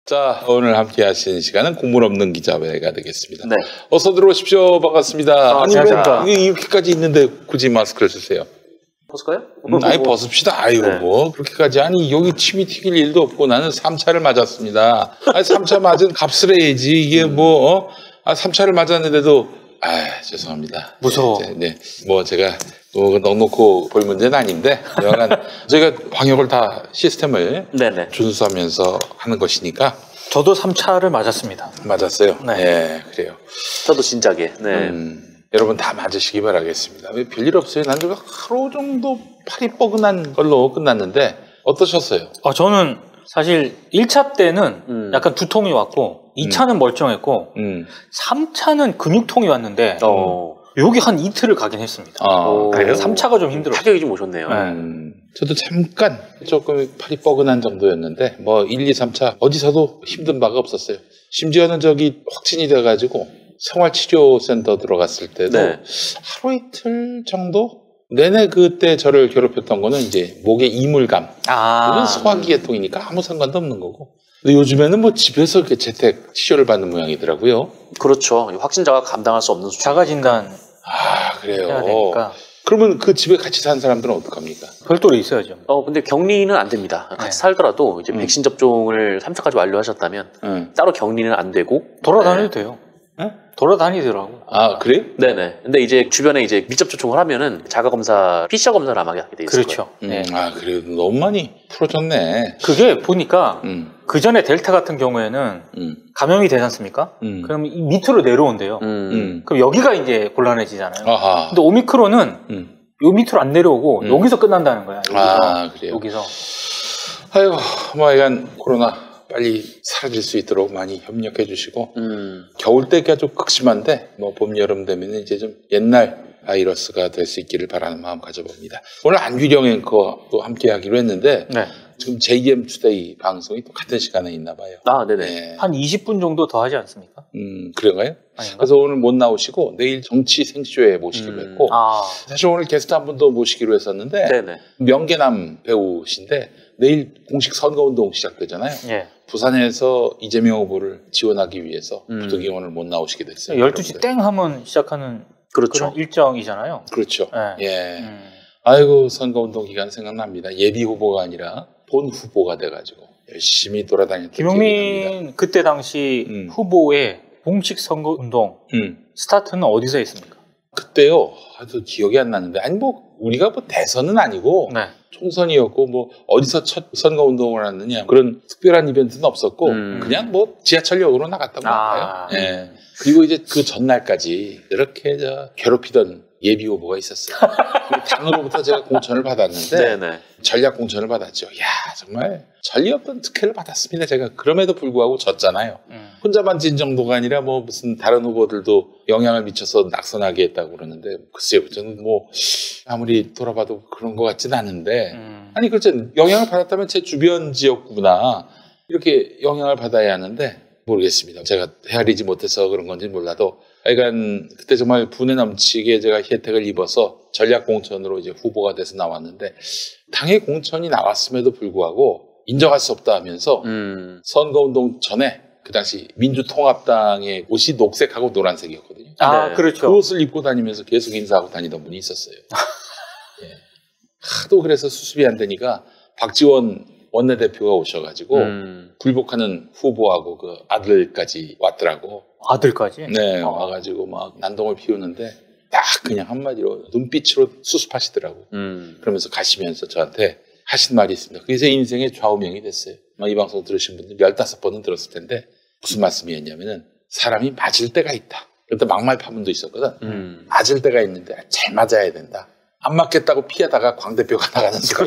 자, 오늘 함께 하시는 시간은 국물 없는 기자회가 되겠습니다. 네. 어서 들어오십시오. 반갑습니다. 아니, 안녕하십니까. 왜 이렇게까지 있는데 굳이 마스크를 쓰세요? 벗을까요? 아니, 벗읍시다. 아유, 네. 뭐, 그렇게까지. 아니, 여기 침이 튀길 일도 없고 나는 3차를 맞았습니다. 아니, 3차 맞은 값을 해야지. 이게 뭐, 3차를 맞았는데도, 죄송합니다. 무서워. 네. 뭐, 제가, 넉넉고 볼 문제는 아닌데, 여하간, 저희가 방역을 다 시스템을 네네. 준수하면서 하는 것이니까, 저도 3차를 맞았습니다. 맞았어요. 네. 네, 그래요. 저도 진작에. 네. 여러분 다 맞으시기 바라겠습니다. 왜 별일 없어요? 난 지금 하루 정도 팔이 뻐근한 걸로 끝났는데 어떠셨어요? 저는 사실 1차 때는 약간 두통이 왔고 2차는 멀쩡했고 3차는 근육통이 왔는데 여기 한 이틀을 가긴 했습니다. 그래요? 3차가 좀 힘들었어요. 타격이 좀 오셨네요. 저도 잠깐 조금 팔이 뻐근한 정도였는데 뭐 1, 2, 3차 어디서도 힘든 바가 없었어요. 심지어는 저기 확진이 돼가지고 생활치료센터 들어갔을 때도 네. 하루 이틀 정도 내내 그때 저를 괴롭혔던 거는 이제 목에 이물감. 이건 소화기계통이니까 아무 상관도 없는 거고. 근데 요즘에는 뭐 집에서 이렇게 재택 치료를 받는 모양이더라고요. 그렇죠. 확진자가 감당할 수 없는 수준. 자가 진단 그래요. 해야 되니까 그러면 그 집에 같이 사는 사람들은 어떡합니까? 별도로 있어야죠. 근데 격리는 안 됩니다. 같이 살더라도 이제 백신 접종을 3차까지 완료하셨다면 따로 격리는 안 되고 돌아다녀도 돼요. 돌아다니더라고. 그래요? 네네. 근데 이제 주변에 이제 밀접 접촉을 하면은 자가 검사, PCR 검사를 아마 하게 돼 있을 그렇죠. 거예요. 네. 그래요. 너무 많이 풀어졌네. 그게 보니까 그 전에 델타 같은 경우에는 음. 감염이 되지 않습니까? 그럼 이 밑으로 내려온대요. 음. 그럼 여기가 이제 곤란해지잖아요. 아하. 근데 오미크론은 요 밑으로 안 내려오고 여기서 끝난다는 거야. 여기서. 그래요. 여기서. 아유, 뭐 이건 코로나 빨리 사라질 수 있도록 많이 협력해 주시고 겨울 때가 좀 극심한데 뭐 봄, 여름 되면 이제 좀 옛날 바이러스가 될 수 있기를 바라는 마음 가져봅니다. 오늘 안규령 앵커도 함께 하기로 했는데 네. 지금 JM 투데이 방송이 또 같은 시간에 있나 봐요. 네네. 네. 한 20분 정도 더 하지 않습니까? 그런가요? 아닌가? 그래서 오늘 못 나오시고 내일 정치 생쇼에 모시기로 했고 사실 오늘 게스트 한 분 더 모시기로 했었는데 네네. 명계남 배우신데 내일 공식 선거운동 시작되잖아요. 예. 부산에서 이재명 후보를 지원하기 위해서 부득이 오늘 못 나오시게 됐어요. 12시 땡 하면 시작하는 그렇죠. 그런 일정이잖아요. 그렇죠. 네. 예. 아이고 선거운동 기간 생각납니다. 예비 후보가 아니라 본 후보가 돼가지고 열심히 돌아다녔던 기억이 납니다. 김용민 그때 당시 후보의 공식 선거운동 스타트는 어디서 했습니까? 그때요. 아주 기억이 안 나는데 아니 뭐 우리가 뭐 대선은 아니고 네. 총선이었고 뭐 어디서 첫 선거운동을 하느냐 그런 특별한 이벤트는 없었고 그냥 뭐 지하철역으로 나갔던 것 같아요. 예. 그리고 이제 그 전날까지 이렇게 괴롭히던 예비 후보가 있었어요. 당으로부터 제가 공천을 받았는데 네네. 전략 공천을 받았죠. 야 정말 전리 없던 특혜를 받았습니다. 제가 그럼에도 불구하고 졌잖아요. 혼자만 진 정도가 아니라 뭐 무슨 다른 후보들도 영향을 미쳐서 낙선하게 했다고 그러는데 글쎄요. 저는 뭐 아무리 돌아봐도 그런 것 같진 않은데 아니 그렇죠. 영향을 받았다면 제 주변 지역구나 이렇게 영향을 받아야 하는데 모르겠습니다. 제가 헤아리지 못해서 그런 건지 몰라도 하여간 그때 정말 분에 넘치게 제가 혜택을 입어서 전략 공천으로 이제 후보가 돼서 나왔는데 당의 공천이 나왔음에도 불구하고 인정할 수 없다 하면서 선거운동 전에 그 당시 민주통합당의 옷이 녹색하고 노란색이었거든요. 네. 그렇죠. 그 옷을 입고 다니면서 계속 인사하고 다니던 분이 있었어요. 예. 하도 그래서 수습이 안 되니까 박지원 원내대표가 오셔가지고 굴복하는 후보하고 그 아들까지 왔더라고. 아들까지? 네, 와가지고 막 난동을 피우는데 딱 그냥 한마디로 눈빛으로 수습하시더라고. 그러면서 가시면서 저한테 하신 말이 있습니다. 그게 제 인생의 좌우명이 됐어요. 이 방송 들으신 분들 15번은 들었을 텐데 무슨 말씀이었냐면은 사람이 맞을 때가 있다. 그때 막말 파문도 있었거든. 맞을 때가 있는데 잘 맞아야 된다. 안 맞겠다고 피하다가 광 대표가 나가는 수가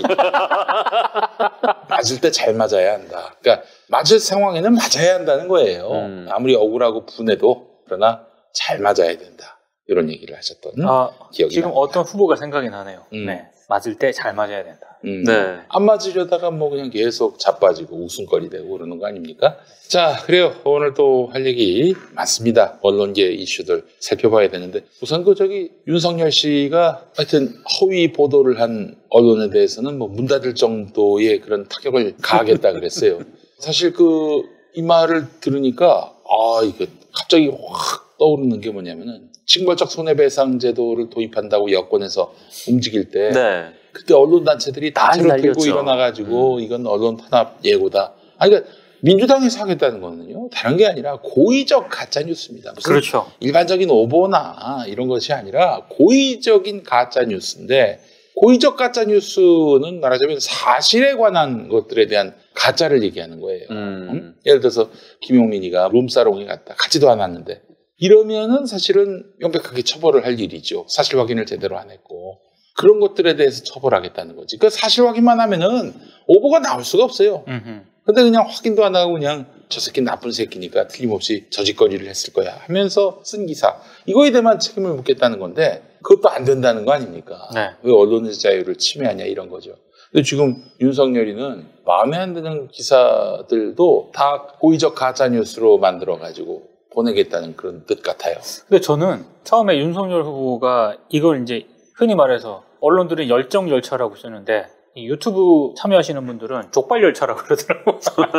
있다. 맞을 때 잘 맞아야 한다. 그러니까 맞을 상황에는 맞아야 한다는 거예요. 아무리 억울하고 분해도 그러나 잘 맞아야 된다. 이런 얘기를 하셨던 기억이 지금 납니다. 어떤 후보가 생각이 나네요. 네. 맞을 때 잘 맞아야 된다. 네. 안 맞으려다가 뭐 그냥 계속 자빠지고 웃음거리 되고 그러는 거 아닙니까? 자, 그래요. 오늘 또 할 얘기 많습니다. 언론계 이슈들 살펴봐야 되는데 우선 윤석열 씨가 하여튼 허위 보도를 한 언론에 대해서는 뭐 문 닫을 정도의 그런 타격을 가하겠다 그랬어요. 사실 이 말을 들으니까 이게 갑자기 확 떠오르는 게 뭐냐면은 징벌적 손해배상 제도를 도입한다고 여권에서 움직일 때 네. 그때 언론단체들이 단체를 들고 날렸죠. 일어나가지고 이건 언론 탄압 예고다. 그러니까 민주당에서 하겠다는 거는요. 다른 게 아니라 고의적 가짜뉴스입니다. 무슨 그렇죠. 일반적인 오보나 이런 것이 아니라 고의적인 가짜뉴스인데 고의적 가짜뉴스는 말하자면 사실에 관한 것들에 대한 가짜를 얘기하는 거예요. 예를 들어서 김용민이가 룸사롱에 갔다 가지도 않았는데 이러면은 사실은 명백하게 처벌을 할 일이죠. 사실 확인을 제대로 안 했고 그런 것들에 대해서 처벌하겠다는 거지. 그 사실 확인만 하면은 오보가 나올 수가 없어요. 근데 그냥 확인도 안 하고 그냥 저 새끼 나쁜 새끼니까 틀림없이 저짓거리를 했을 거야 하면서 쓴 기사 이거에 대해만 책임을 묻겠다는 건데 그것도 안 된다는 거 아닙니까? 네. 왜 언론의 자유를 침해하냐 이런 거죠. 근데 지금 윤석열이는 마음에 안 드는 기사들도 다 고의적 가짜뉴스로 만들어가지고 보내겠다는 그런 뜻 같아요. 근데 저는 처음에 윤석열 후보가 이걸 이제 흔히 말해서 언론들은 열정 열차라고 쓰는데 이 유튜브 참여하시는 분들은 족발 열차라고 그러더라고요.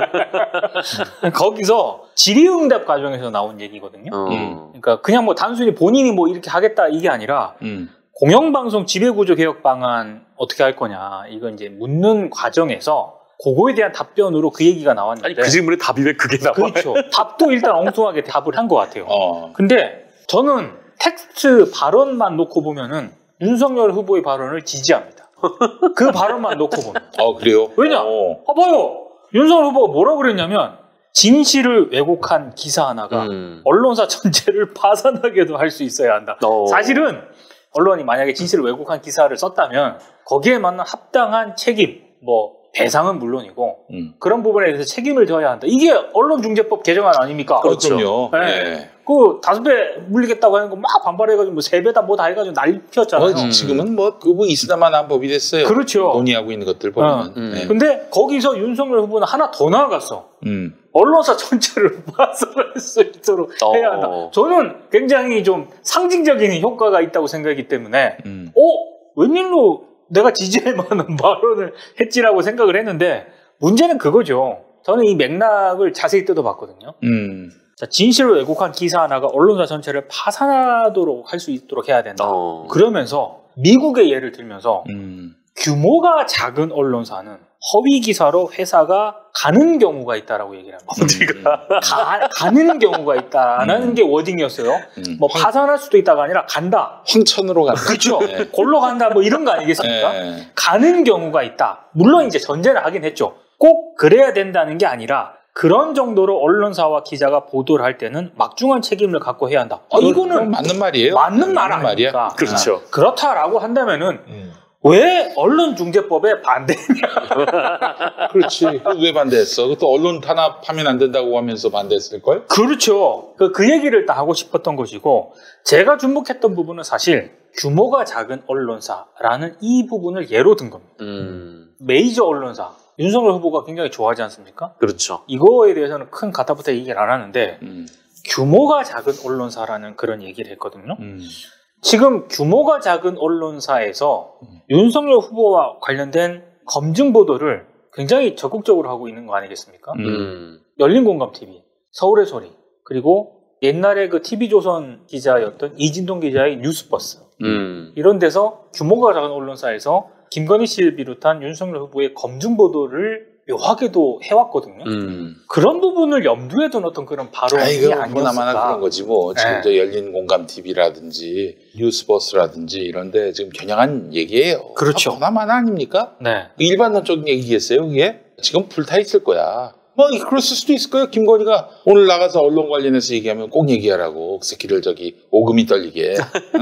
거기서 질의응답 과정에서 나온 얘기거든요. 그러니까 그냥 뭐 단순히 본인이 뭐 이렇게 하겠다 이게 아니라 공영방송 지배구조 개혁 방안 어떻게 할 거냐 이거 이제 묻는 과정에서 그거에 대한 답변으로 그 얘기가 나왔는데 아니 그 질문에 답이 왜 그게 나와요? 그렇죠. 답도 일단 엉뚱하게 답을 한 것 같아요. 근데 저는 텍스트 발언만 놓고 보면은 윤석열 후보의 발언을 지지합니다. 그 발언만 놓고 보면. 그래요? 왜냐? 봐봐요. 윤석열 후보가 뭐라고 그랬냐면 진실을 왜곡한 기사 하나가 언론사 전체를 파산하게도 할 수 있어야 한다. 사실은 언론이 만약에 진실을 왜곡한 기사를 썼다면 거기에 맞는 합당한 책임, 뭐 배상은 물론이고 그런 부분에 대해서 책임을 져야 한다. 이게 언론중재법 개정안 아닙니까? 그렇죠. 네. 그 5배 물리겠다고 하는 거 막 반발해가지고 뭐 3배다 뭐 다 해가지고 난리 피웠잖아요. 지금은 뭐 있으나마나 법이 됐어요. 그렇죠. 논의하고 있는 것들 보면. 네. 근데 거기서 윤석열 후보는 하나 더 나아갔어. 언론사 전체를 파산할 수 있도록 해야 한다. 저는 굉장히 좀 상징적인 효과가 있다고 생각하기 때문에 웬일로 내가 지지할 만한 발언을 했지라고 생각을 했는데 문제는 그거죠. 저는 이 맥락을 자세히 뜯어봤거든요. 자, 진실을 왜곡한 기사 하나가 언론사 전체를 파산하도록 할 수 있도록 해야 된다. 그러면서 미국의 예를 들면서 규모가 작은 언론사는 허위 기사로 회사가 가는 경우가 있다라고 얘기를 합니다. 어디가? 가는 경우가 있다라는 게 워딩이었어요. 뭐 파산할 수도 있다가 아니라 간다. 황천으로 간다. 그렇죠. 골로 간다 뭐 이런 거 아니겠습니까? 가는 경우가 있다. 물론 이제 전제를 하긴 했죠. 꼭 그래야 된다는 게 아니라 그런 정도로 언론사와 기자가 보도를 할 때는 막중한 책임을 갖고 해야 한다. 이거는 맞는 말이에요. 맞는 말 아닙니까? 그렇죠. 그렇다라고 한다면은 왜 언론중재법에 반대냐? 그렇지. 왜 반대했어? 또 언론 탄압하면 안 된다고 하면서 반대했을걸? 그렇죠. 그 얘기를 다 하고 싶었던 것이고 제가 주목했던 부분은 사실 규모가 작은 언론사라는 이 부분을 예로 든 겁니다. 메이저 언론사. 윤석열 후보가 굉장히 좋아하지 않습니까? 그렇죠. 이거에 대해서는 큰 가타부터 얘기를 안 하는데 규모가 작은 언론사라는 그런 얘기를 했거든요. 지금 규모가 작은 언론사에서 윤석열 후보와 관련된 검증 보도를 굉장히 적극적으로 하고 있는 거 아니겠습니까? 열린공감TV, 서울의 소리, 그리고 옛날에 그 TV조선 기자였던 이진동 기자의 뉴스버스 이런 데서 규모가 작은 언론사에서 김건희 씨를 비롯한 윤석열 후보의 검증 보도를 묘하게도 해왔거든요. 그런 부분을 염두에 둔 어떤 그런 발언이 아니었을까. 그런 거지 뭐. 지금 저 열린 공감 TV라든지 뉴스버스라든지 이런데 지금 겨냥한 얘기예요. 그렇죠. 보나마나 아닙니까? 네. 일반론적인 얘기겠어요, 그게? 지금 불타 있을 거야. 뭐 그랬을 수도 있을 거예요. 김건희가 오늘 나가서 언론 관련해서 얘기하면 꼭 얘기하라고. 그 새끼를 오금이 떨리게.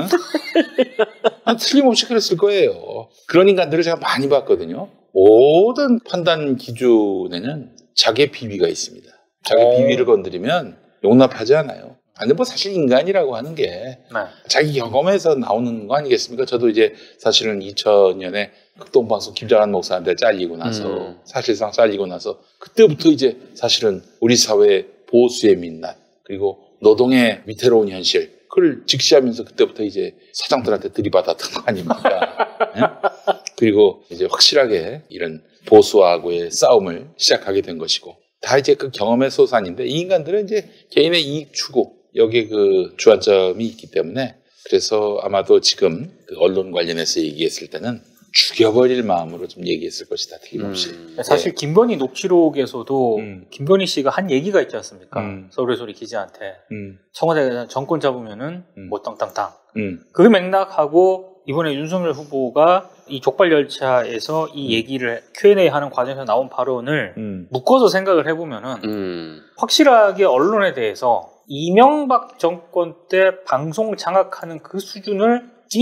응? 틀림없이 그랬을 거예요. 그런 인간들을 제가 많이 봤거든요. 모든 판단 기준에는 자기의 비위가 있습니다. 자기 비위를 건드리면 용납하지 않아요. 근데 뭐 사실 인간이라고 하는 게 자기 경험에서 나오는 거 아니겠습니까? 저도 이제 사실은 2000년에 극동방송 김장한 목사한테 잘리고 나서 사실상 잘리고 나서 그때부터 이제 사실은 우리 사회의 보수의 민낯 그리고 노동의 위태로운 현실 그걸 직시하면서 그때부터 이제 사장들한테 들이받았던 거 아닙니까? 네? 그리고 이제 확실하게 이런 보수하고의 싸움을 시작하게 된 것이고 다 이제 그 경험의 소산인데 이 인간들은 이제 개인의 이익 추구 여기에 그 주안점이 있기 때문에 그래서 아마도 지금 그 언론 관련해서 얘기했을 때는 죽여버릴 마음으로 좀 얘기했을 것이다. 틀림없이. 사실 네. 김건희 녹취록에서도 김건희 씨가 한 얘기가 있지 않습니까? 서울의 소리 기자한테 청와대 정권 잡으면은 뭐 땅땅땅. 그 맥락하고 이번에 윤석열 후보가 이 족발 열차에서 이 얘기를 Q&A 하는 과정에서 나온 발언을 묶어서 생각을 해보면은 확실하게 언론에 대해서 이명박 정권 때 방송 장악하는 그 수준을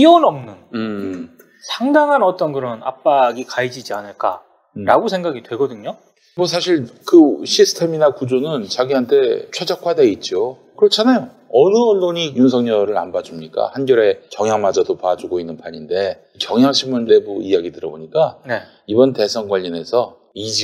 뛰어넘는 상당한 어떤 그런 압박이 가해지지 않을까라고 생각이 되거든요. 뭐 사실 그 시스템이나 구조는 자기한테 최적화되어 있죠. 그렇잖아요. 어느 언론이 윤석열을 안 봐줍니까? 한겨레 경향마저도 봐주고 있는 판인데 경향신문 내부 이야기 들어보니까 네. 이번 대선 관련해서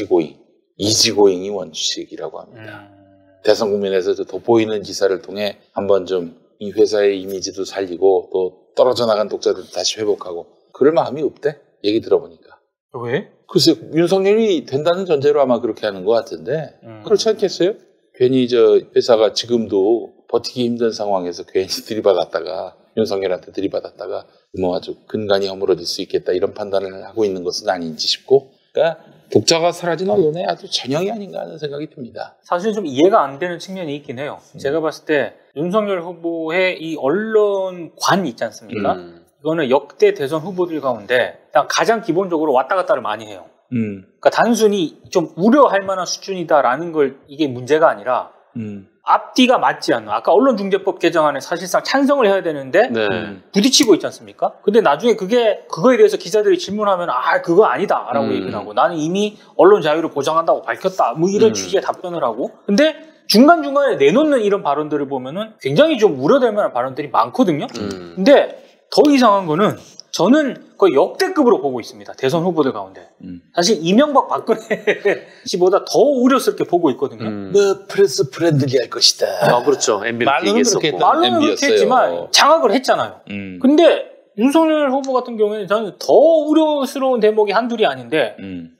이지고잉이 원칙이라고 합니다. 대선 국면에서 돋보이는 기사를 통해 한번 좀 이 회사의 이미지도 살리고 또 떨어져 나간 독자들도 다시 회복하고 그럴 마음이 없대. 얘기 들어보니까. 왜? 글쎄 윤석열이 된다는 전제로 아마 그렇게 하는 것 같은데 그렇지 않겠어요? 괜히 저 회사가 지금도 버티기 힘든 상황에서 괜히 들이받았다가 윤석열한테 들이받았다가 뭐 아주 근간이 허물어질 수 있겠다 이런 판단을 하고 있는 것은 아닌지 싶고 그러니까 독자가 사라진 언론의 아주 전형이 아닌가 하는 생각이 듭니다. 사실 좀 이해가 안 되는 측면이 있긴 해요. 제가 봤을 때 윤석열 후보의 이 언론관 있지 않습니까? 이거는 역대 대선 후보들 가운데 가장 기본적으로 왔다 갔다를 많이 해요. 그러니까 단순히 좀 우려할 만한 수준이다라는 걸 이게 문제가 아니라 앞뒤가 맞지 않는 아까 언론중재법 개정안에 사실상 찬성을 해야 되는데 부딪히고 있지 않습니까? 근데 나중에 그거에 대해서 기자들이 질문하면 그거 아니다라고 얘기를 하고 나는 이미 언론 자유를 보장한다고 밝혔다 뭐 이런 취지의 답변을 하고 근데 중간중간에 내놓는 이런 발언들을 보면은 굉장히 좀 우려될 만한 발언들이 많거든요. 근데 더 이상한 거는 저는 거의 역대급으로 보고 있습니다. 대선 후보들 가운데. 사실 이명박 박근혜 씨보다 더 우려스럽게 보고 있거든요. 뭐 프레스 프렌들리 할 것이다. 그렇죠. 말로는 그렇게 했지만 장악을 했잖아요. 근데 윤석열 후보 같은 경우에는 저는 더 우려스러운 대목이 한둘이 아닌데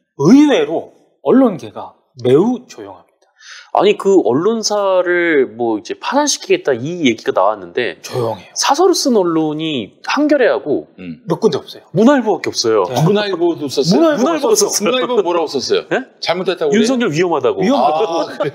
의외로 언론계가 매우 조용합니다. 아니 그 언론사를 뭐 이제 파산시키겠다 이 얘기가 나왔는데 조용해요. 사설을 쓴 언론이 한겨레하고 몇 군데 없어요. 문화일보밖에 없어요. 네. 문화일보도 썼어요? 문화일보가 썼어요. 문화일보 뭐라고 썼어요? 네? 잘못했다고 윤석열 위험하다고. 그래?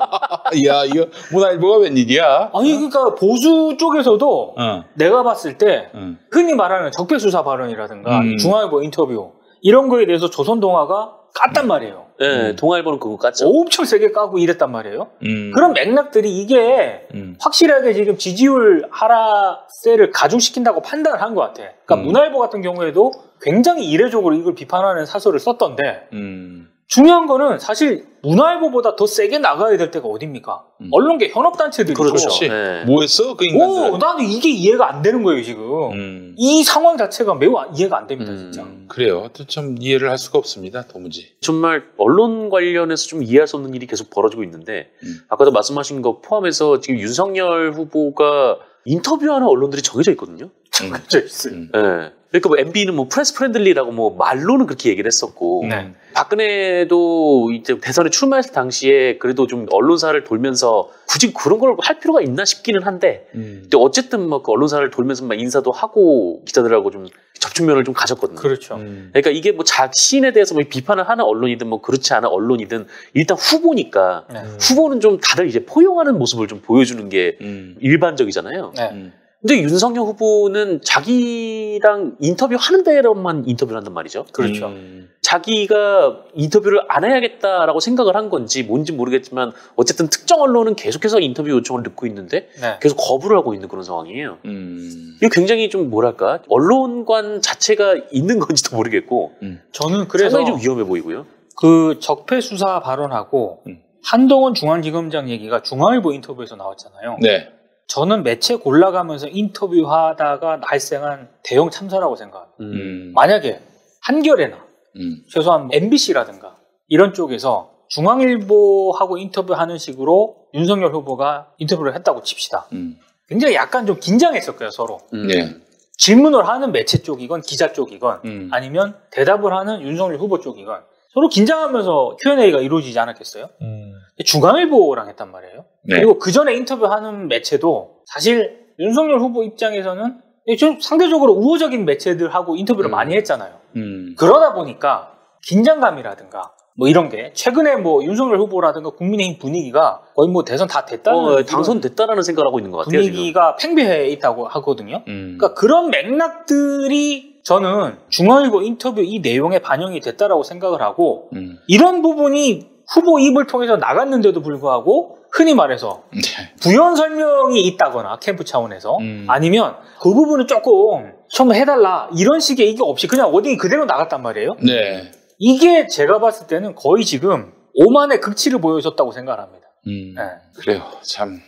야 이거 문화일보가 웬일이야? 아니 그러니까 보수 쪽에서도 내가 봤을 때 흔히 말하는 적폐수사 발언이라든가 중앙일보 인터뷰 이런 거에 대해서 조선동아가 깠단 말이에요. 네, 동아일보는 그거 깠죠. 엄청 세게 까고 이랬단 말이에요. 그런 맥락들이 이게 확실하게 지금 지지율 하락세를 가중시킨다고 판단을 한 것 같아. 그러니까 문화일보 같은 경우에도 굉장히 이례적으로 이걸 비판하는 사설을 썼던데 중요한 거는 사실 문화일보보다 더 세게 나가야 될 때가 어딥니까? 언론계 현업단체들이죠. 그렇죠. 네. 뭐 했어? 그 인간들. 나는 이게 이해가 안 되는 거예요, 지금. 이 상황 자체가 매우 이해가 안 됩니다, 진짜. 그래요. 참 이해를 할 수가 없습니다, 도무지. 정말 언론 관련해서 좀 이해할 수 없는 일이 계속 벌어지고 있는데 아까도 말씀하신 거 포함해서 지금 윤석열 후보가 인터뷰하는 언론들이 정해져 있거든요. 정해져 있어요. 네. 그러니까 뭐 MB는 뭐 프레스 프렌들리라고 뭐 말로는 그렇게 얘기를 했었고 박근혜도 이제 대선에 출마했을 당시에 그래도 좀 언론사를 돌면서 굳이 그런 걸 할 필요가 있나 싶기는 한데 근데 어쨌든 뭐 그 언론사를 돌면서 막 인사도 하고 기자들하고 좀 접촉면을 좀 가졌거든요. 그렇죠. 그러니까 이게 뭐 자신에 대해서 뭐 비판을 하는 언론이든 뭐 그렇지 않은 언론이든 일단 후보니까 후보는 좀 다들 이제 포용하는 모습을 좀 보여주는 게 일반적이잖아요. 근데 윤석열 후보는 자기랑 인터뷰하는 데로만 인터뷰를 한단 말이죠. 그렇죠. 자기가 인터뷰를 안 해야겠다라고 생각을 한 건지 뭔지 모르겠지만 어쨌든 특정 언론은 계속해서 인터뷰 요청을 넣고 있는데 계속 거부를 하고 있는 그런 상황이에요. 이거 굉장히 좀 뭐랄까 언론관 자체가 있는 건지도 모르겠고 저는 그래서 상당히 좀 위험해 보이고요. 그 적폐수사 발언하고 한동훈 중앙지검장 얘기가 중앙일보 인터뷰에서 나왔잖아요. 네. 저는 매체 골라가면서 인터뷰하다가 발생한 대형 참사라고 생각합니다. 만약에 한겨레나 최소한 MBC라든가 이런 쪽에서 중앙일보하고 인터뷰하는 식으로 윤석열 후보가 인터뷰를 했다고 칩시다. 굉장히 약간 좀 긴장했을 거예요, 서로. 네. 질문을 하는 매체 쪽이건 기자 쪽이건 아니면 대답을 하는 윤석열 후보 쪽이건 서로 긴장하면서 Q&A가 이루어지지 않았겠어요? 중앙일보랑 했단 말이에요. 네. 그리고 그 전에 인터뷰하는 매체도 사실 윤석열 후보 입장에서는 좀 상대적으로 우호적인 매체들하고 인터뷰를 많이 했잖아요. 그러다 보니까 긴장감이라든가 뭐 이런 게 최근에 뭐 윤석열 후보라든가 국민의힘 분위기가 거의 뭐 대선 다 됐다는 당선됐다라는 생각을 하고 있는 것 같아요. 분위기가 지금. 팽배해 있다고 하거든요. 그러니까 그런 맥락들이 저는 중앙일보 인터뷰 이 내용에 반영이 됐다라고 생각을 하고 이런 부분이 후보 입을 통해서 나갔는데도 불구하고 흔히 말해서 부연 설명이 있다거나 캠프 차원에서 아니면 그 부분은 조금 좀 해달라 이런 식의 이게 없이 그냥 워딩이 그대로 나갔단 말이에요. 네. 이게 제가 봤을 때는 거의 지금 오만의 극치를 보여줬다고 생각을 합니다. 네. 그래요. 참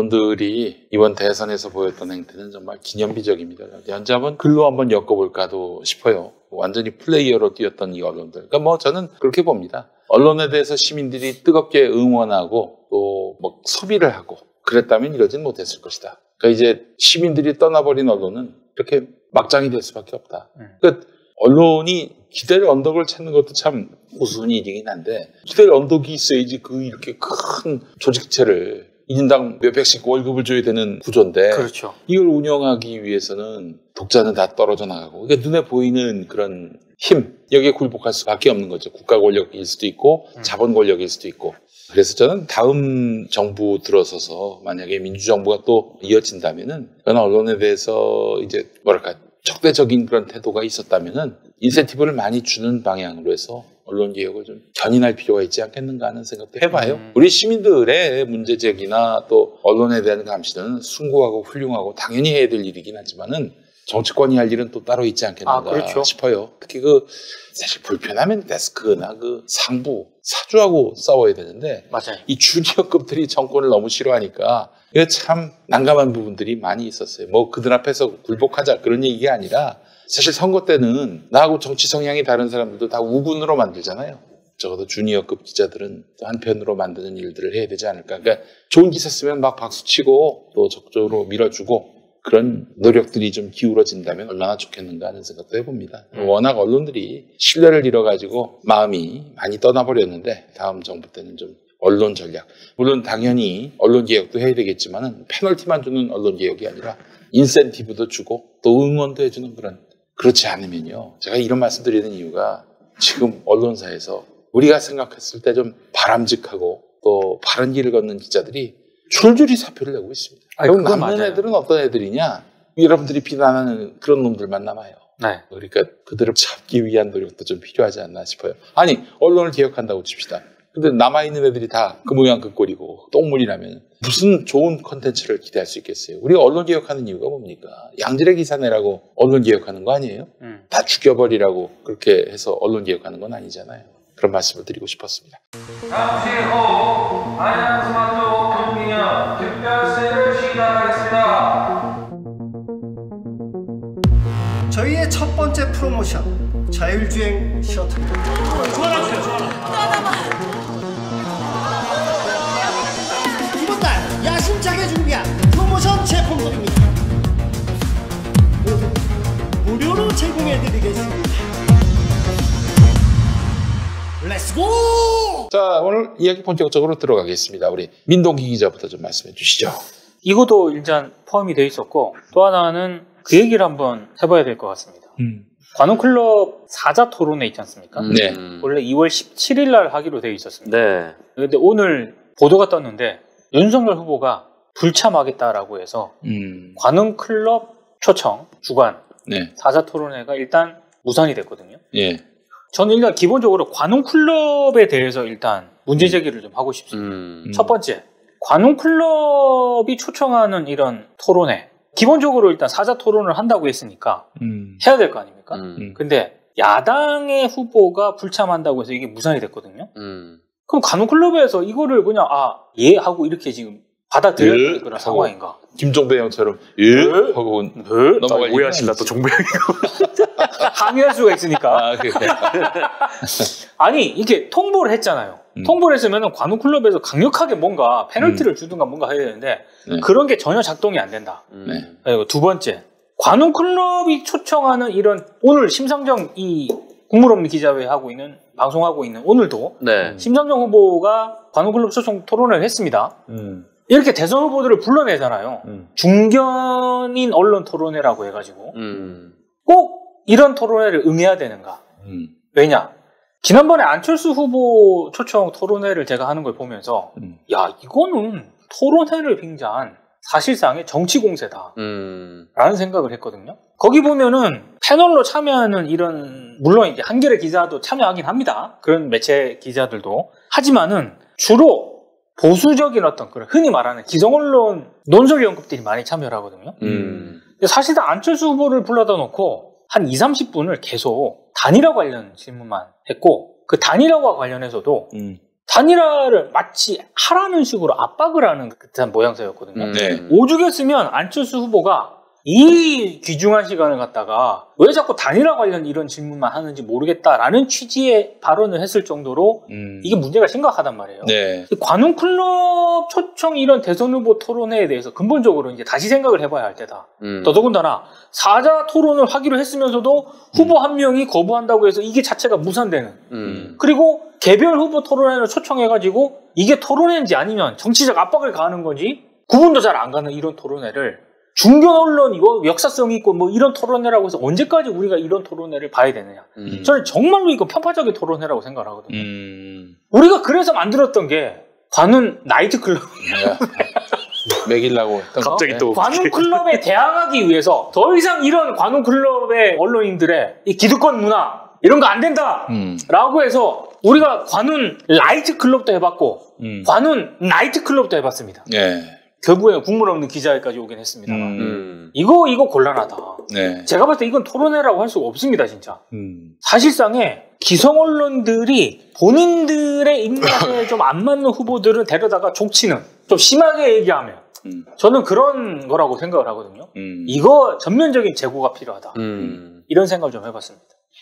언론들이 이번 대선에서 보였던 행태는 정말 기념비적입니다. 현재 한번 글로 한번 엮어볼까도 싶어요. 완전히 플레이어로 뛰었던 이 언론들. 그러니까 뭐 저는 그렇게 봅니다. 언론에 대해서 시민들이 뜨겁게 응원하고 또 뭐 소비를 하고 그랬다면 이러진 못했을 것이다. 그러니까 이제 시민들이 떠나버린 언론은 이렇게 막장이 될 수밖에 없다. 그러니까 언론이 기댈 언덕을 찾는 것도 참 우스운 일이긴 한데 기댈 언덕이 있어야지 그 이렇게 큰 조직체를 1인당 몇백씩 월급을 줘야 되는 구조인데 그렇죠. 이걸 운영하기 위해서는 독자는 다 떨어져 나가고 그러니까 눈에 보이는 그런 힘 여기에 굴복할 수밖에 없는 거죠. 국가 권력일 수도 있고 자본 권력일 수도 있고 그래서 저는 다음 정부 들어서서 만약에 민주정부가 또 이어진다면은 그런 언론에 대해서 이제 뭐랄까 적대적인 그런 태도가 있었다면은 인센티브를 많이 주는 방향으로 해서 언론 개혁을 좀 견인할 필요가 있지 않겠는가 하는 생각도 해봐요. 우리 시민들의 문제 제기나 또 언론에 대한 감시는 숭고하고 훌륭하고 당연히 해야 될 일이긴 하지만은 정치권이 할 일은 또 따로 있지 않겠는가 그렇죠. 싶어요. 특히 사실 불편하면 데스크나 상부, 사주하고 싸워야 되는데 맞아요. 이 주니어급들이 정권을 너무 싫어하니까 이게 참 난감한 부분들이 많이 있었어요. 뭐 그들 앞에서 굴복하자 그런 얘기가 아니라 사실 선거 때는 나하고 정치 성향이 다른 사람들도 다 우군으로 만들잖아요. 적어도 주니어급 기자들은 또 한편으로 만드는 일들을 해야 되지 않을까. 그러니까 좋은 기사 쓰면 막 박수치고 또 적극적으로 밀어주고 그런 노력들이 좀 기울어진다면 얼마나 좋겠는가 하는 생각도 해봅니다. 워낙 언론들이 신뢰를 잃어가지고 마음이 많이 떠나버렸는데 다음 정부 때는 좀 언론 전략. 물론 당연히 언론 개혁도 해야 되겠지만은 페널티만 주는 언론 개혁이 아니라 인센티브도 주고 또 응원도 해주는 그렇지 않으면요. 제가 이런 말씀 드리는 이유가 지금 언론사에서 우리가 생각했을 때 좀 바람직하고 또 바른 길을 걷는 기자들이 줄줄이 사표를 내고 있습니다. 그럼 남는 애들은 어떤 애들이냐? 여러분들이 비난하는 그런 놈들만 남아요. 네. 그러니까 그들을 잡기 위한 노력도 좀 필요하지 않나 싶어요. 아니 언론을 개혁한다고 칩시다. 근데 남아있는 애들이 다 그 모양 그 꼴이고 똥물이라면 무슨 좋은 콘텐츠를 기대할 수 있겠어요. 우리가 언론 개혁하는 이유가 뭡니까? 양질의 기사 내라고 언론 개혁하는 거 아니에요? 다 죽여버리라고 그렇게 해서 언론 개혁하는 건 아니잖아요. 그런 말씀을 드리고 싶었습니다. 잠시 후 안양스마트 금기념 특별세를 시작하겠습니다. 저희의 첫 번째 프로모션 자율주행 셔틀입니다. 이번 달 야심차게 준비한 프로모션 제품들입니다. 모두 무료로 제공해드리겠습니다. 렛츠고! 자, 오늘 이야기 본격적으로 들어가겠습니다. 우리 민동기 기자부터 좀 말씀해 주시죠. 이것도 일단 포함이 돼 있었고 또 하나는 그 얘기를 한번 해봐야 될 것 같습니다. 관훈클럽 사자 토론회 있지 않습니까? 네. 원래 2월 17일 날 하기로 되어 있었습니다. 네. 근데 오늘 보도가 떴는데 윤석열 후보가 불참하겠다라고 해서 관훈클럽 초청 주관 네. 사자 토론회가 일단 무산이 됐거든요. 예. 저는 일단 기본적으로 관훈클럽에 대해서 일단 문제 제기를 좀 하고 싶습니다. 첫 번째, 관훈클럽이 초청하는 이런 토론회. 기본적으로 일단 사자 토론을 한다고 했으니까 해야 될 거 아닙니까? 근데 야당의 후보가 불참한다고 해서 이게 무산이 됐거든요. 그럼 관훈클럽에서 이거를 그냥 예 하고 이렇게 지금 받아들여야 되는 그런 상황인가? 김종배 형처럼 하고 넘어갈 오해하실라 또 종배 형이 항의할 수가 있으니까. 그래. 아니 이게 통보를 했잖아요. 통보를 했으면 관훈클럽에서 강력하게 뭔가 페널티를 주든가 뭔가 해야 되는데 그런 게 전혀 작동이 안 된다. 그리고 두 번째, 관훈클럽이 초청하는 이런 오늘 심상정 이 국물 없는 기자회 하고 있는 방송하고 있는 오늘도 심상정 후보가 관훈클럽 초청 토론회를 했습니다. 이렇게 대선 후보들을 불러내잖아요. 중견인 언론 토론회라고 해가지고 꼭 이런 토론회를 응해야 되는가? 왜냐? 지난번에 안철수 후보 초청 토론회를 제가 하는 걸 보면서 야, 이거는 토론회를 빙자한 사실상의 정치 공세다 라는 생각을 했거든요. 거기 보면은 패널로 참여하는 이런, 물론 이제 한겨레 기자도 참여하긴 합니다. 그런 매체 기자들도. 하지만은 주로 보수적인 어떤 그런 흔히 말하는 기성언론 논설 연구들이 많이 참여를 하거든요. 사실상 안철수 후보를 불러다 놓고 한 20-30분을 계속 단일화 관련 질문만 했고, 그 단일화와 관련해서도 단일화를 마치 하라는 식으로 압박을 하는 듯한 모양새였거든요. 오죽했으면 안철수 후보가 이 귀중한 시간을 갖다가 왜 자꾸 단일화 관련 이런 질문만 하는지 모르겠다라는 취지의 발언을 했을 정도로 이게 문제가 심각하단 말이에요. 관훈클럽 초청 이런 대선 후보 토론회에 대해서 근본적으로 이제 다시 생각을 해봐야 할 때다. 더더군다나 사자 토론을 하기로 했으면서도 후보 한 명이 거부한다고 해서 이게 자체가 무산되는. 그리고 개별 후보 토론회를 초청해가지고 이게 토론회인지 아니면 정치적 압박을 가하는 건지 구분도 잘 안 가는 이런 토론회를 중견 언론 이거 역사성이 있고 뭐 이런 토론회라고 해서 언제까지 우리가 이런 토론회를 봐야 되느냐. 저는 정말로 이거 편파적인 토론회라고 생각을 하거든요. 우리가 그래서 만들었던 게 관훈 나이트클럽. 매기려고 했던 갑자기 거. 또 관훈클럽에 대항하기 위해서 더 이상 이런 관훈클럽의 언론인들의 이 기득권 문화 이런 거 안 된다 라고 해서 우리가 관훈 라이트클럽도 해봤고 관훈 나이트클럽도 해봤습니다. 결국에 국물 없는 기자회까지 오긴 했습니다만 이거 곤란하다. 제가 봤을 때 이건 토론회라고 할 수가 없습니다, 진짜. 사실상의 기성 언론들이 본인들의 입맛에 좀 안 맞는 후보들은 데려다가 족치는, 좀 심하게 얘기하면 저는 그런 거라고 생각을 하거든요. 이거 전면적인 재고가 필요하다. 이런 생각을 좀 해봤습니다.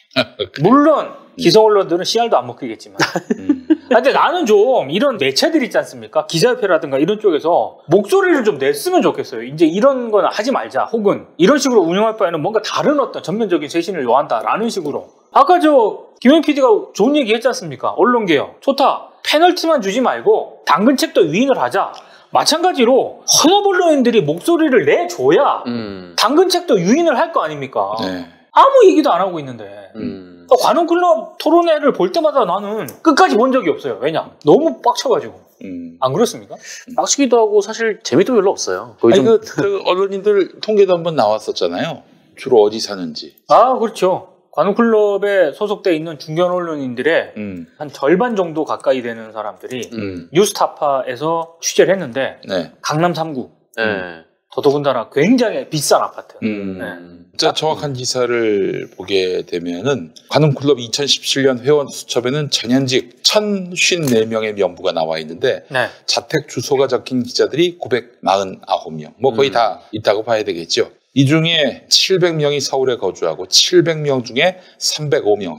물론 기성 언론들은 씨알도 안 먹히겠지만 근데 나는 좀 이런 매체들 있지 않습니까? 기자협회라든가 이런 쪽에서 목소리를 좀 냈으면 좋겠어요. 이제 이런 건 하지 말자, 혹은 이런 식으로 운영할 바에는 뭔가 다른 어떤 전면적인 쇄신을 요한다라는 식으로. 아까 김현 PD가 좋은 얘기 했지 않습니까? 언론개혁 좋다. 페널티만 주지 말고 당근책도 위인을 하자. 마찬가지로 헌업 언론인들이 목소리를 내줘야 당근책도 유인을 할 거 아닙니까? 아무 얘기도 안 하고 있는데 관훈클럽 토론회를 볼 때마다 나는 끝까지 본 적이 없어요. 왜냐? 너무 빡쳐가지고. 안 그렇습니까? 빡치기도 하고 사실 재미도 별로 없어요. 아니, 그 언론인들 통계도 한번 나왔었잖아요. 주로 어디 사는지. 아, 그렇죠. 관훈클럽에 소속돼 있는 중견 언론인들의 한 절반 정도 가까이 되는 사람들이 뉴스타파에서 취재를 했는데 강남 3구. 더더군다나 굉장히 비싼 아파트. 진짜 정확한 기사를 보게 되면은 관훈클럽 2017년 회원 수첩에는 전현직 1,054명의 명부가 나와 있는데 자택 주소가 적힌 기자들이 949명. 뭐 거의 다 있다고 봐야 되겠죠. 이 중에 700명이 서울에 거주하고 700명 중에 305명,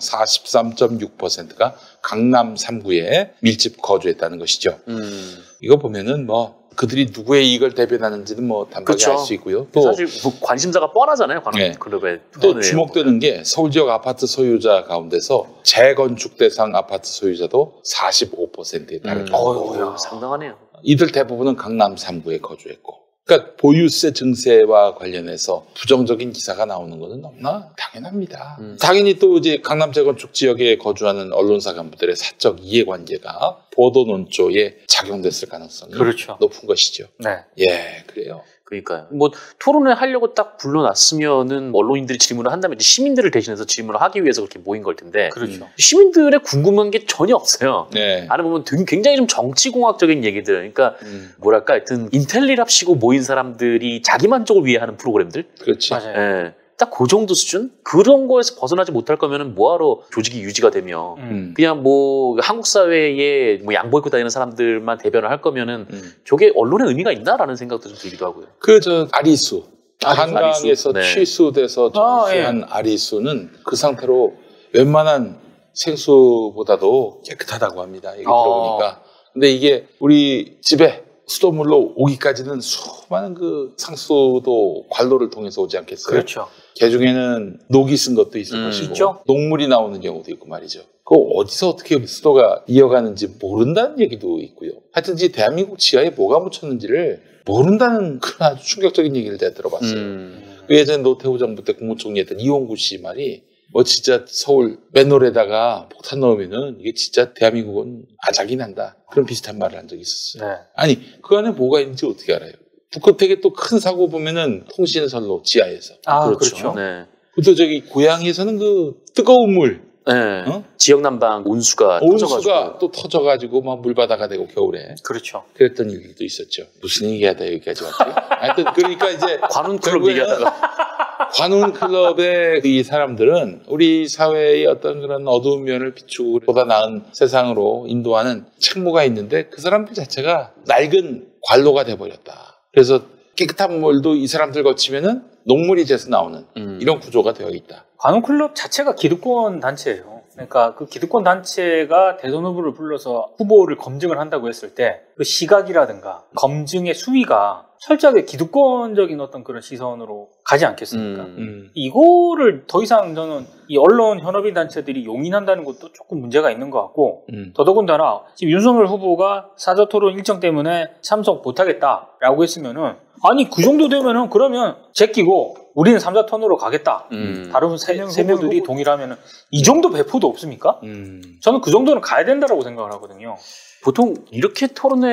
43.6%가 강남 3구에 밀집 거주했다는 것이죠. 이거 보면은 뭐 그들이 누구의 이익을 대변하는지는 뭐 단박에 알 수 있고요. 또 사실 뭐 관심사가 뻔하잖아요. 관훈클럽에. 또 주목되는 게 서울 지역 아파트 소유자 가운데서 재건축 대상 아파트 소유자도 45%에 달했고 상당하네요. 이들 대부분은 강남 3구에 거주했고. 그러니까 보유세 증세와 관련해서 부정적인 기사가 나오는 것은 너무나 당연합니다. 당연히 또 이제 강남 재건축 지역에 거주하는 언론사 간부들의 사적 이해관계가 보도 논조에 작용됐을 가능성이 높은 것이죠. 그래요. 그러니까요. 뭐 토론회 하려고 딱 불러놨으면은 언론인들이 질문을 한다면 이제 시민들을 대신해서 질문을 하기 위해서 그렇게 모인 걸 텐데 시민들의 궁금한 게 전혀 없어요. 안에 보면 굉장히 좀 정치공학적인 얘기들, 그러니까 뭐랄까 하여튼 인텔리랍시고 모인 사람들이 자기 만족을 위해 하는 프로그램들. 그렇지. 맞아요. 딱 그 정도 수준? 그런 거에서 벗어나지 못할 거면은 뭐하러 조직이 유지가 되며 그냥 뭐 한국 사회에 뭐 양복 입고 다니는 사람들만 대변을 할 거면은 저게 언론의 의미가 있나라는 생각도 좀 들기도 하고요. 아리수. 한강에서 취수돼서 정수한 아리수는 그 상태로 웬만한 생수보다도 깨끗하다고 합니다. 이게 들어보니까. 근데 이게 우리 집에 수돗물로 오기까지는 수많은 그 상수도 관로를 통해서 오지 않겠어요? 그렇죠. 개 중에는 녹이 쓴 것도 있을 것이고 있죠? 녹물이 나오는 경우도 있고 말이죠. 그거 어디서 어떻게 수도가 이어가는지 모른다는 얘기도 있고요. 하여튼 이 대한민국 지하에 뭐가 묻혔는지를 모른다는 그런 아주 충격적인 얘기를 제가 들어봤어요. 예전에 노태우 정부 때 국무총리였던 이용구 씨 말이 뭐 진짜 서울 맨홀에다가 폭탄 넣으면은 이게 진짜 대한민국은 아작이 난다. 그런 비슷한 말을 한 적이 있었어요. 네. 아니 그 안에 뭐가 있는지 어떻게 알아요? 북한택에 또 큰 사고 보면은 통신선로 지하에서. 그렇죠. 네. 또 저기 고향에서는 그 뜨거운 물, 네. 지역 난방 온수가 또 터져가지고 막 물바다가 되고 겨울에. 그렇죠. 그랬던 일도 있었죠. 무슨 얘기하다 여기까지 왔지? 하여튼 그러니까 이제 관훈클럽 얘기하다가 관훈클럽의 이 사람들은 우리 사회의 어떤 그런 어두운 면을 비추고 보다 나은 세상으로 인도하는 책무가 있는데 그 사람들 자체가 낡은 관로가 돼버렸다. 그래서 깨끗한 물도 이 사람들 거치면은 녹물이 돼서 나오는 이런 구조가 되어 있다. 관훈클럽 자체가 기득권 단체예요. 그러니까 그 기득권 단체가 대선 후보를 불러서 후보를 검증을 한다고 했을 때 그 시각이라든가 검증의 수위가 철저하게 기득권적인 어떤 그런 시선으로 가지 않겠습니까? 이거를 더 이상 저는 이 언론 현업인 단체들이 용인한다는 것도 조금 문제가 있는 것 같고 더더군다나 지금 윤석열 후보가 사저토론 일정 때문에 참석 못하겠다라고 했으면은 아니 그 정도 되면은 그러면 제끼고 우리는 3자 턴으로 가겠다. 다른 세 명들이 동일하면은 이 정도 배포도 없습니까? 저는 그 정도는 가야 된다라고 생각을 하거든요. 보통 이렇게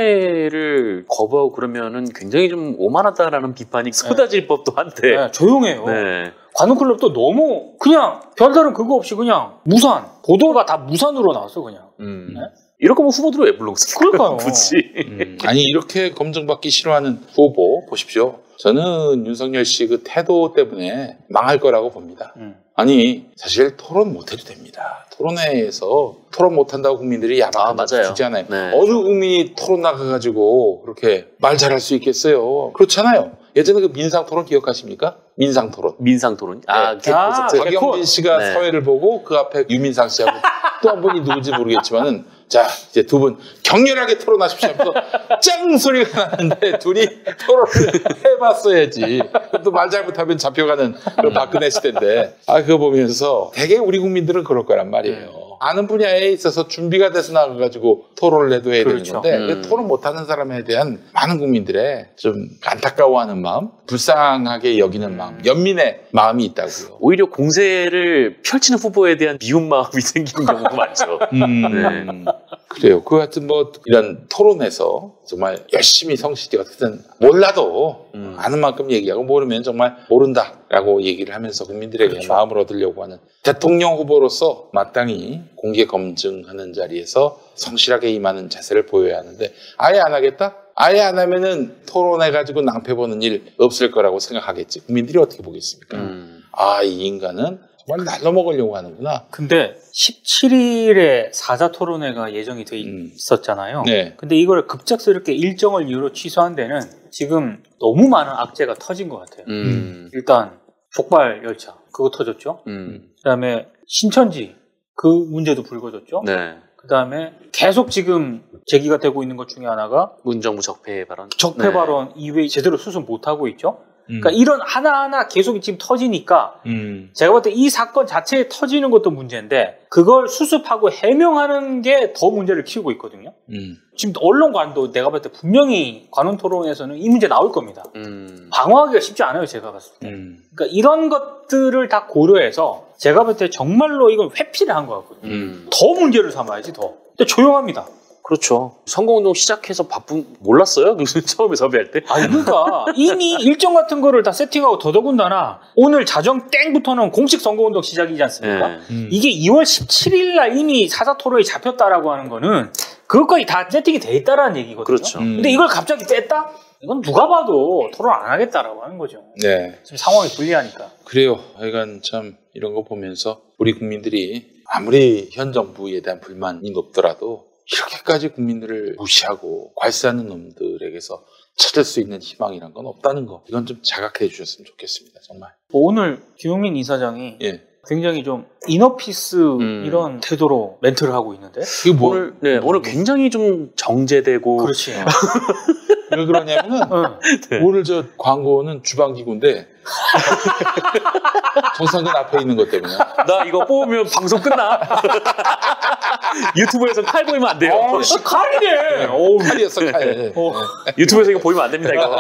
토론회를 거부하고 그러면은 굉장히 좀 오만하다라는 비판이 쏟아질 법도 한데. 네, 조용해요. 네. 관훈클럽도 너무 그냥 별다른 그거 없이 그냥 무산 보도가 다 무산으로 나왔어 그냥. 네? 이럴 거면 후보들을 왜 불렀을까요? 그러니까요. 굳이. 아니 이렇게 검증받기 싫어하는 후보 보십시오. 저는 윤석열 씨 그 태도 때문에 망할 거라고 봅니다. 아니 사실 토론 못해도 됩니다. 토론회에서 토론 못한다고 국민들이 야박하게 주잖아요. 네. 어느 국민이 토론 나가가지고 그렇게 말 잘할 수 있겠어요? 그렇잖아요. 예전에 그 민상토론 기억하십니까? 민상토론. 민상토론. 박영진 씨가 네. 사회를 보고 그 앞에 유민상 씨하고 또 한 분이 누군지 모르겠지만은 자 이제 두 분 격렬하게 토론하십시오 하면서 짱 소리가 나는데 둘이 토론을 해봤어야지. 또 말 잘못하면 잡혀가는 그런 박근혜 시대인데 그거 보면서 되게 우리 국민들은 그럴 거란 말이에요. 아는 분야에 있어서 준비가 돼서 나가가지고 토론을 해도 해야 되는 건데 그 토론 못하는 사람에 대한 많은 국민들의 좀 안타까워하는 마음, 불쌍하게 여기는 마음, 연민의 마음이 있다고요. 오히려 공세를 펼치는 후보에 대한 미운 마음이 생기는 경우도 많죠. 네. 그래요. 그 같은 뭐 이런 토론에서 정말 열심히 성실히 어떻든 몰라도 아는 만큼 얘기하고 모르면 정말 모른다라고 얘기를 하면서 국민들에게 마음을 얻으려고 하는 대통령 후보로서 마땅히 공개 검증하는 자리에서 성실하게 임하는 자세를 보여야 하는데 아예 안 하겠다? 아예 안 하면은 토론해가지고 낭패 보는 일 없을 거라고 생각하겠지. 국민들이 어떻게 보겠습니까? 이 인간은 정말 날로 먹으려고 하는구나. 근데 17일에 사자 토론회가 예정이 돼 있었잖아요. 네. 근데 이걸 급작스럽게 일정을 이유로 취소한 데는 지금 너무 많은 악재가 터진 것 같아요. 일단 족발 열차 그거 터졌죠. 그다음에 신천지 그 문제도 불거졌죠. 네. 그다음에 계속 지금 제기가 되고 있는 것 중에 하나가 문정부 적폐 발언. 적폐 발언 이외에 제대로 수습 못하고 있죠. 그러니까 이런 하나하나 계속 지금 터지니까 제가 볼 때 이 사건 자체에 터지는 것도 문제인데 그걸 수습하고 해명하는 게 더 문제를 키우고 있거든요. 지금 언론관도 내가 볼 때 분명히 관훈 토론에서는 이 문제 나올 겁니다. 방어하기가 쉽지 않아요, 제가 봤을 때. 그러니까 이런 것들을 다 고려해서 제가 볼 때 정말로 이건 회피를 한 것 같거든요. 더 문제를 삼아야지 더. 근데 조용합니다. 그렇죠. 선거운동 시작해서 몰랐어요? 처음에 섭외할 때? 그러니까 이미 일정 같은 거를 다 세팅하고 더더군다나 오늘 자정 땡부터는 공식 선거운동 시작이지 않습니까? 이게 2월 17일 날 이미 사자토론이 잡혔다라고 하는 거는 그것까지 다 세팅이 돼 있다라는 얘기거든요. 그렇죠. 근데 이걸 갑자기 뺐다? 이건 누가 봐도 토론 안 하겠다라고 하는 거죠. 네. 지금 상황이 불리하니까. 그래요. 하여간 참 이런 거 보면서 우리 국민들이 아무리 현 정부에 대한 불만이 높더라도 이렇게까지 국민들을 무시하고 괄세하는 놈들에게서 찾을 수 있는 희망이란 건 없다는 거. 이건 좀 자각해 주셨으면 좋겠습니다. 정말. 오늘 김용민 이사장이 굉장히 좀 이너피스 이런 태도로 멘트를 하고 있는데 오늘 굉장히 좀 정제되고 그렇지. 왜 그러냐면은 네. 오늘 저 광고는 주방기구인데 정상근 앞에 있는 것 때문에. 나 이거 뽑으면 방송 끝나. 유튜브에서 칼 보이면 안 돼요. 칼이네. 칼이었어, 칼. 유튜브에서 이거 보이면 안 됩니다, 이거.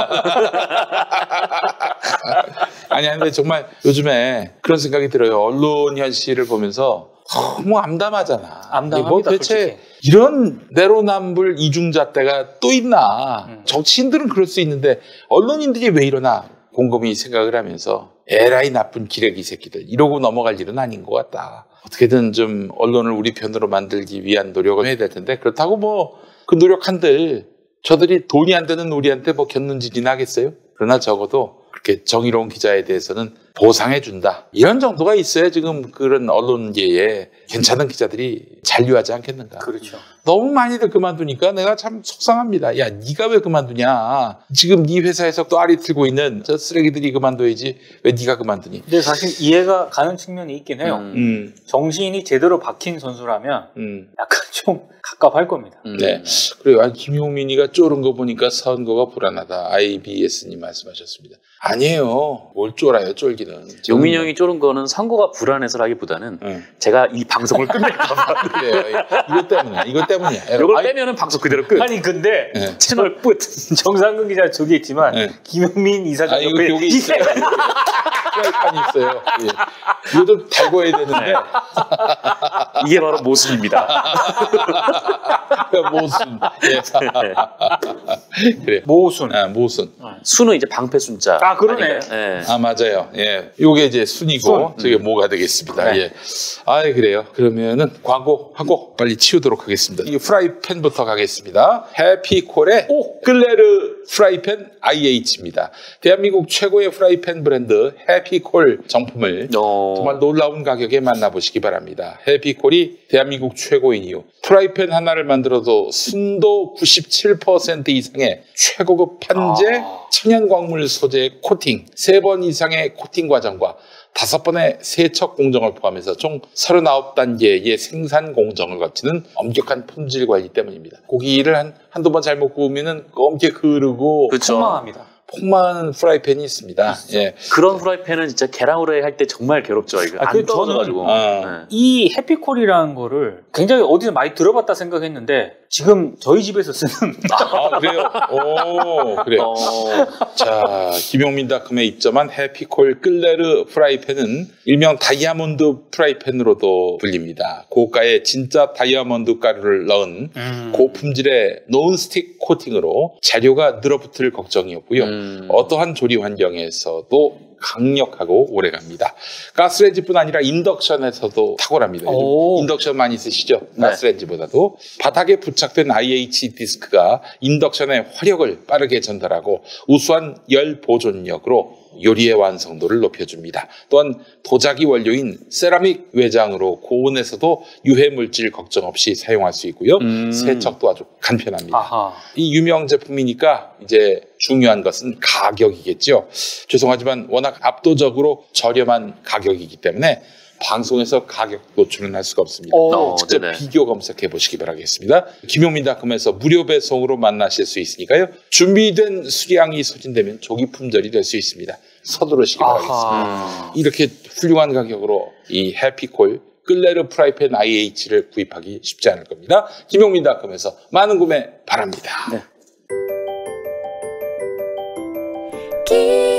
아니, 근데 정말 요즘에 그런 생각이 들어요. 언론 현실을 보면서 너무 암담하잖아. 암담합니다, 뭐 대체 솔직히. 이런 내로남불 이중잣대가 또 있나. 정치인들은 그럴 수 있는데 언론인들이 왜 이러나 곰곰이 생각을 하면서 에라이 나쁜 기레기 새끼들 이러고 넘어갈 일은 아닌 것 같다. 어떻게든 좀 언론을 우리 편으로 만들기 위한 노력을 해야 될 텐데 그렇다고 뭐 그 노력한들 저들이 돈이 안 되는 우리한테 뭐 곁눈질이나 하겠어요? 그러나 적어도 그렇게 정의로운 기자에 대해서는 보상해준다. 이런 정도가 있어야 지금 그런 언론계에 괜찮은 기자들이 잔류하지 않겠는가. 그렇죠. 너무 많이들 그만두니까 내가 참 속상합니다. 야, 네가 왜 그만두냐. 지금 네 회사에서 또 알이 틀고 있는 저 쓰레기들이 그만둬야지 왜 네가 그만두니. 근데 사실 이해가 가는 측면이 있긴 해요. 정신이 제대로 박힌 선수라면 약간 좀 갑갑할 겁니다. 네. 그래요. 김용민이가 쫄은 거 보니까 선거가 불안하다. IBS님 말씀하셨습니다. 아니에요. 뭘 쫄아요, 쫄기는. 용민이 형이 쫄은 거는 선거가 불안해서라기보다는 제가 이 방송을 끝낼까 봐. 그래요. 이것 때문이야. 이걸 빼면은 방송 그대로 끝. 아니 근데 네. 채널 끝. 정상근 기자 저기 있지만 네. 김용민 이사장 이거 옆에 여기 있어요. 프라이팬이 있어요. 예. 이거 좀 달궈야 되는데. 이게 바로 모순입니다. 모순. 예. 그래. 모순. 아, 모순. 순은 이제 방패 순자. 아, 그러네. 네. 아, 맞아요. 예. 요게 이제 순이고, 저게 뭐가 되겠습니다. 네. 예. 아, 그래요. 그러면은 광고하고 빨리 치우도록 하겠습니다. 이 프라이팬부터 가겠습니다. 해피콜의 클레르 프라이팬 IH입니다. 대한민국 최고의 프라이팬 브랜드 해피콜 정품을 정말 놀라운 가격에 만나보시기 바랍니다. 해피콜이 대한민국 최고인 이유. 프라이팬 하나를 만들어도 순도 97% 이상의 최고급 판재 천연광물 소재 코팅, 3번 이상의 코팅 과정과 5번의 세척 공정을 포함해서 총 39단계의 생산 공정을 거치는 엄격한 품질 관리 때문입니다. 고기를 한두 번 잘못 구우면은 검게 흐르고 폭망합니다. 폭망하는 프라이팬이 있습니다. 예. 그런 프라이팬은 진짜 계란후라이 할 때 정말 괴롭죠. 이거 안 떨어져가지고. 이 해피콜이라는 거를 굉장히 어디서 많이 들어봤다 생각했는데 지금 저희 집에서 쓰는 아, 그래요? 오, 그래요. 자, 김용민닷컴에 입점한 해피콜 클레르 프라이팬은 일명 다이아몬드 프라이팬으로도 불립니다. 고가의 진짜 다이아몬드 가루를 넣은 고품질의 논스틱 코팅으로 재료가 늘어붙을 걱정이 없고요. 어떠한 조리 환경에서도 강력하고 오래갑니다. 가스레인지뿐 아니라 인덕션에서도 탁월합니다. 인덕션 많이 쓰시죠? 가스레인지보다도. 바닥에 부착된 IH 디스크가 인덕션의 화력을 빠르게 전달하고 우수한 열 보존력으로 요리의 완성도를 높여줍니다. 또한 도자기 원료인 세라믹 외장으로 고온에서도 유해 물질 걱정 없이 사용할 수 있고요. 세척도 아주 간편합니다. 아하. 이 유명 제품이니까 이제 중요한 것은 가격이겠죠. 죄송하지만 워낙 압도적으로 저렴한 가격이기 때문에 방송에서 가격 노출은 할 수가 없습니다. 직접 네네. 비교 검색해 보시기 바라겠습니다. 김용민닷컴에서 무료 배송으로 만나실 수 있으니까요. 준비된 수량이 소진되면 조기 품절이 될 수 있습니다. 서두르시기 바라겠습니다. 이렇게 훌륭한 가격으로 이 해피콜 클레르 프라이팬 IH를 구입하기 쉽지 않을 겁니다. 김용민닷컴에서 많은 구매 바랍니다. 네.